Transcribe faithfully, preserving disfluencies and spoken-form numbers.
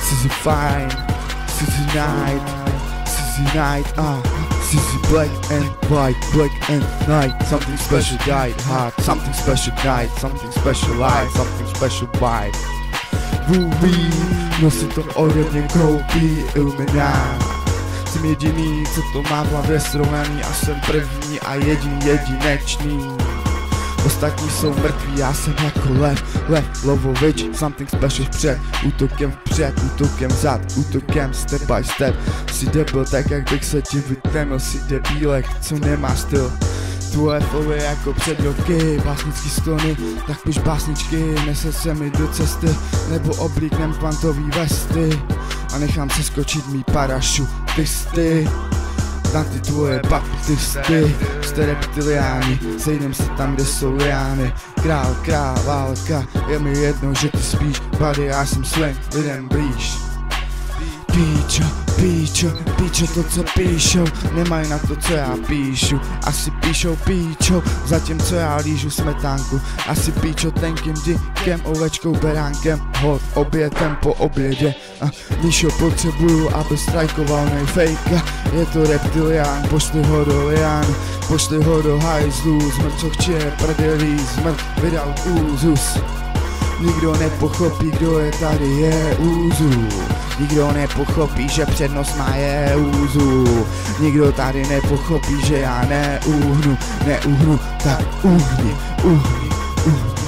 Cizzy fine, Cizzy night, Cizzy night, ah, Cizzy black and white, black and night. Something special died hard, something special died, something special light, something special vibe. Vůví, nosí to ode mě koupí Illuminati. Jsem jediný, co to má v hlavě srovnaný a jsem první a jediný jedinečný. Ostatní jsou mrtví, já jsem jako lev, lev, lovovič, something special vpřed, útokem vpřed, útokem vzad, útokem step by step. Jsi debil tak, jak bych se ti vytemil, jsi debílek, co nemá styl. Tvoje flow je jako před roky, básnický stony, tak piš básničky, nese se mi do cesty, nebo oblíknem kvantový vesty a nechám se skočit mý parašutisty. Na ty tvoje baptisty, jste reptiliáni, sejdem se tam, kde jsou liány. Král, král, válka, je mi jedno, že ty spíš, bady, já jsem svým lidem blíž. Píčo, píčo, píčo, to co píšou, nemají na to, co já píšu. Asi píšou píčo, zatímco já lížu smetánku. Asi píčo tenkým díkem, ovečkou, beránkem, hod obětem po obědě. A Míšo potřebuju, aby strajkoval nejfejka. Je to reptilián, pošli ho do liánu, pošli ho do hajzlu. Zmrcochče je prdelí, zmrt vydal úzus. Nikdo nepochopí, kdo je tady, je úzu. Nikdo nepochopí, že přednost má je úzu. Nikdo tady nepochopí, že já neuhnu, neuhnu, tak uhni, uhni, uhni.